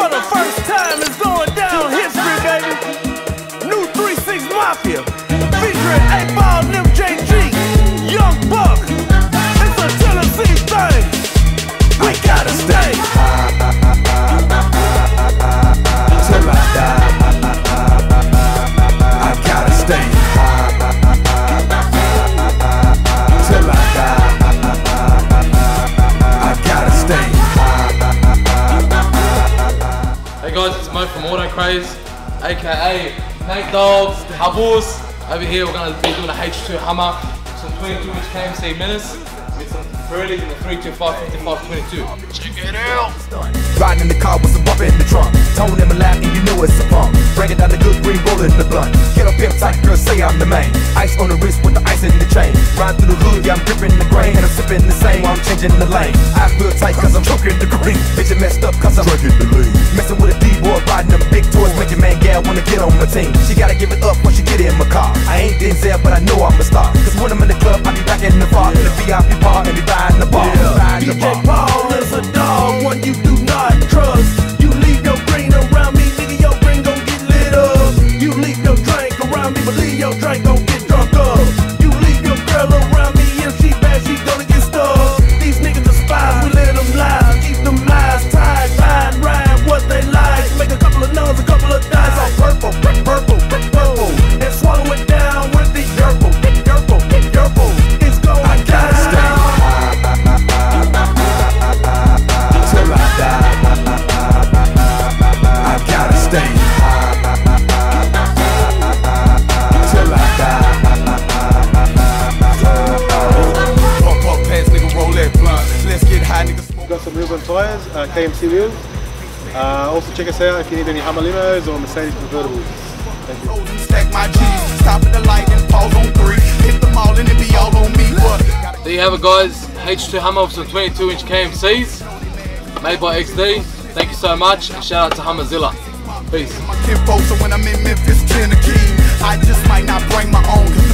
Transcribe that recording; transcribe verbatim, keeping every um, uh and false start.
For the first time, it's going down history, baby. New three six Mafia, featuring eight ball and M J G, Young Buck. It's a Tennessee thing. We gotta stay till I die. I gotta stay till I die. I gotta stay. Hey guys, it's Mo from AutoCraze, aka Nate Dog, Habus. Over here we're going to be doing a H two Hummer, some twenty-two inch K M C Menace with some Pirelli in the three two five fifty-five twenty-two. Check it out! Riding in the car with some bump in the trunk. Tone in my lap and you know it's a pump. Break it down the good green roller in the blunt. Get up pimp tight, girl, say I'm the main. Ice on the wrist with the ice in the chain. Ride through the hood, yeah, I'm gripping the grain. And I'm sipping the same while I'm changing the lane. I feel tight cause I'm choking the green. Bitch, it messed up cause I'm drinking the lean. Messing with a D-boy, riding them big toys. Making man gal wanna get on my team. She gotta give it up when she get in my car. I ain't Denzel, but I know I'm a star. Cause when I'm in the club, I be back in the bar. In the V I P bar and be buying the bar. Yeah. D J Paul is a dog, one you do not trust. You leave your green around me, nigga, your green gon' get lit up. You leave your drink around me, but leave your drink gon' get drunk up. You leave your girl around me, if she bad, she gonna get stuck. These niggas are spies, we let them lie. Keep them lies tied, ride, ride what they like. Make a couple of nuns, a couple of dice. All purple, purple, purple, and swallow it down with the yerple, yerple, yerple. It's going I gotta down. Stay till I die. I gotta stay till I die. Pump up pants, nigga, roll that blunt. Let's get high, nigga. Got some wheels on Tyres, uh, K M C wheels. Uh, also check us out if you need any Hummer limos or Mercedes convertibles. Thank you. Stack my G's, stop at the light and pause on three. Hit them all and it be all on me. There you have it guys, H two Hummer with some twenty-two inch K M Cs, made by X D. Thank you so much and shout out to Hummerzilla. Peace. So when I'm in Memphis, Tennessee, I just might not bring my own.